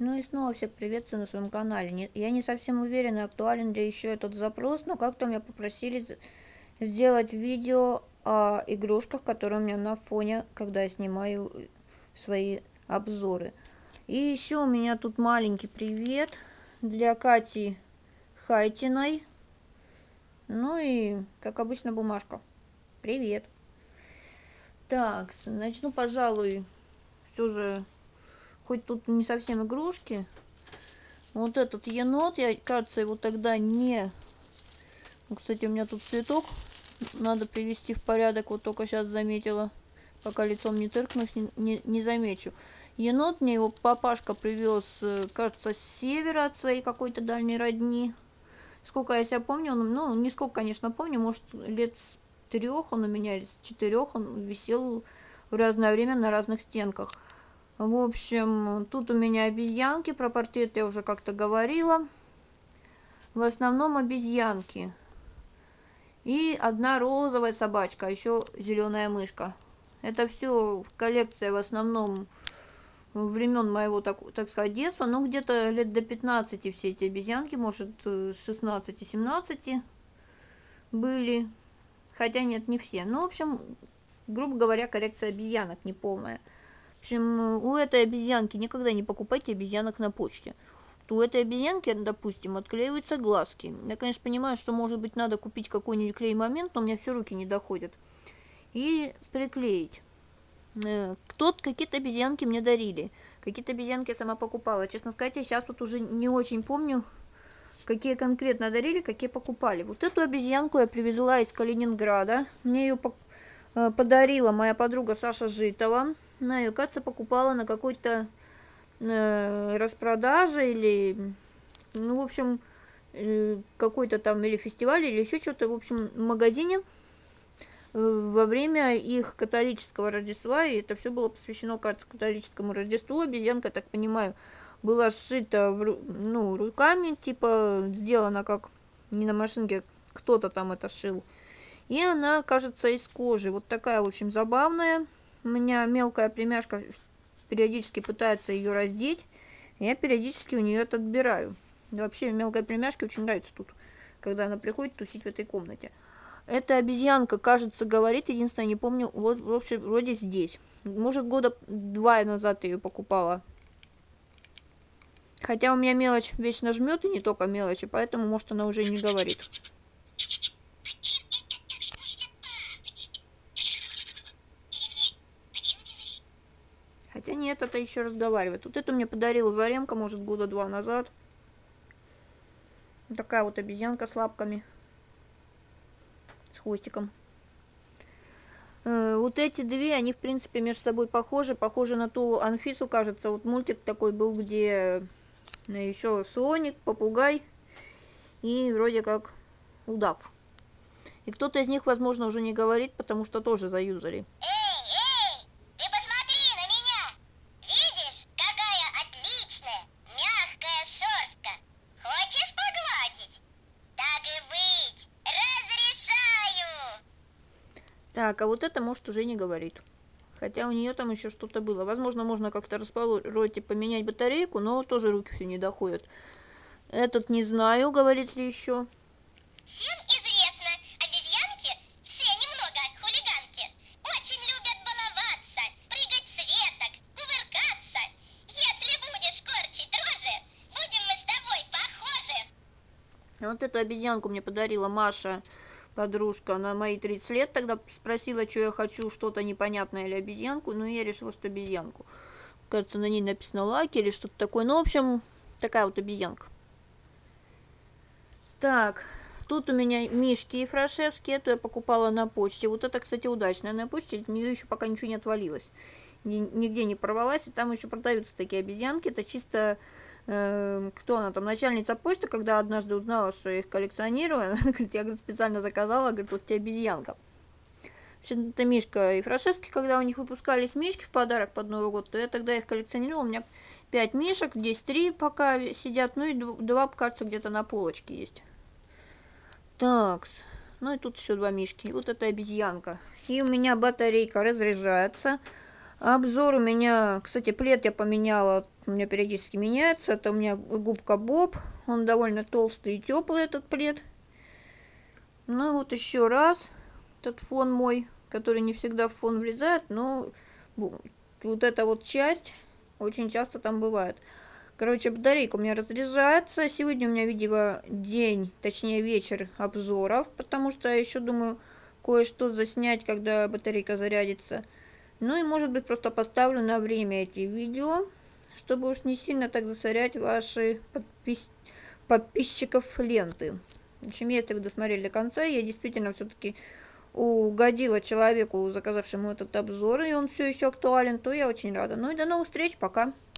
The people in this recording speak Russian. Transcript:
Ну и снова всех приветствую на своем канале. Я не совсем уверена, актуален ли еще этот запрос, но как-то меня попросили сделать видео о игрушках, которые у меня на фоне, когда я снимаю свои обзоры. И еще у меня тут маленький привет для Кати Хайтиной. Ну и, как обычно, бумажка. Привет. Так, начну, пожалуй, все же, хоть тут не совсем игрушки. Вот этот енот, я, кажется, его тогда не... Кстати, у меня тут цветок. Надо привести в порядок. Вот только сейчас заметила. Пока лицом не тыркнусь, не замечу. Енот мне его папашка привез, кажется, с севера от своей какой-то дальней родни. Сколько я себя помню, он, ну, не сколько, конечно, помню, может, лет с 3 он у меня, или с 4 он висел в разное время на разных стенках. В общем, тут у меня обезьянки, про портрет я уже как-то говорила. В основном обезьянки. И одна розовая собачка, а еще зеленая мышка. Это все коллекция в основном времен моего, так сказать, детства. Ну, где-то лет до 15 все эти обезьянки, может, с 16-17 были. Хотя нет, не все. Ну, в общем, грубо говоря, коллекция обезьянок неполная. В общем, у этой обезьянки никогда не покупайте обезьянок на почте. У этой обезьянки, допустим, отклеиваются глазки. Я, конечно, понимаю, что, может быть, надо купить какой-нибудь клей-момент, но у меня все руки не доходят. И приклеить. Какие-то обезьянки мне дарили. Какие-то обезьянки я сама покупала. Честно сказать, я сейчас вот уже не очень помню, какие конкретно дарили, какие покупали. Вот эту обезьянку я привезла из Калининграда. Мне ее подарила моя подруга Саша Житова. Она ее, кажется, покупала на какой-то распродаже или, ну, в общем, какой-то там или фестиваль, или еще что-то, в общем, в магазине во время их католического Рождества, и это все было посвящено, кажется, католическому Рождеству. Обезьянка, так понимаю, была сшита, ну, руками, типа, сделана как не на машинке, кто-то там это шил. И она, кажется, из кожи. Вот такая, в общем, забавная. У меня мелкая племяшка периодически пытается ее раздеть. Я периодически у нее это отбираю. И вообще, мелкой племяшке очень нравится тут, когда она приходит тусить в этой комнате. Эта обезьянка, кажется, говорит, единственное, не помню, вот, в общем, вроде здесь. Может, года 2 назад ее покупала. Хотя у меня мелочь вечно жмет, и не только мелочи, поэтому, может, она уже не говорит. Хотя нет, это еще разговаривает. Вот это мне подарила Заремка, может, года 2 назад. Такая вот обезьянка с лапками. С хвостиком. Вот эти две, они, в принципе, между собой похожи. Похожи на ту Анфису, кажется. Вот мультик такой был, где еще слоник, попугай и вроде как удав. И кто-то из них, возможно, уже не говорит, потому что тоже заюзали. Так, а вот это, может, уже не говорит. Хотя у нее там еще что-то было. Возможно, можно как-то распороть и поменять батарейку, но тоже руки все не доходят. Этот не знаю, говорит ли еще. Всем известно, обезьянки все немного хулиганки. Очень любят баловаться, прыгать с веток, кувыркаться. Если будешь корчить рожи, будем мы с тобой похожи. Вот эту обезьянку мне подарила Маша, подружка, на мои 30 лет. Тогда спросила, что я хочу, что-то непонятное или обезьянку. Ну, я решила, что обезьянку. Кажется, на ней написано лаки или что-то такое. Ну, в общем, такая вот обезьянка. Так, тут у меня мишки ефрашевские. Эту я покупала на почте. Вот это, кстати, удачная на почте. От нее еще пока ничего не отвалилось. Нигде не порвалась. И там еще продаются такие обезьянки. Это чисто... кто она там, начальница почты, когда однажды узнала, что я их коллекционирую, она говорит, я, говорит, специально заказала, говорит, вот тебе обезьянка. Это Мишка и Фрашевский, когда у них выпускались мишки в подарок под Новый год, то я тогда их коллекционировала, у меня 5 мишек, здесь 3 пока сидят, ну и 2, кажется, где-то на полочке есть. Так, ну и тут еще 2 мишки, и вот эта обезьянка. И у меня батарейка разряжается. Обзор у меня, кстати, плед я поменяла, у меня периодически меняется. Это у меня губка Боб, он довольно толстый и теплый, этот плед. Ну вот еще раз, этот фон мой, который не всегда в фон влезает, но вот эта вот часть очень часто там бывает. Короче, батарейка у меня разряжается. Сегодня у меня, видимо, день, точнее вечер обзоров, потому что я еще думаю кое-что заснять, когда батарейка зарядится. Ну и может быть просто поставлю на время эти видео, чтобы уж не сильно так засорять ваши подписчиков ленты. В общем, если вы досмотрели до конца, я действительно все-таки угодила человеку, заказавшему этот обзор, и он все еще актуален, то я очень рада. Ну и до новых встреч, пока!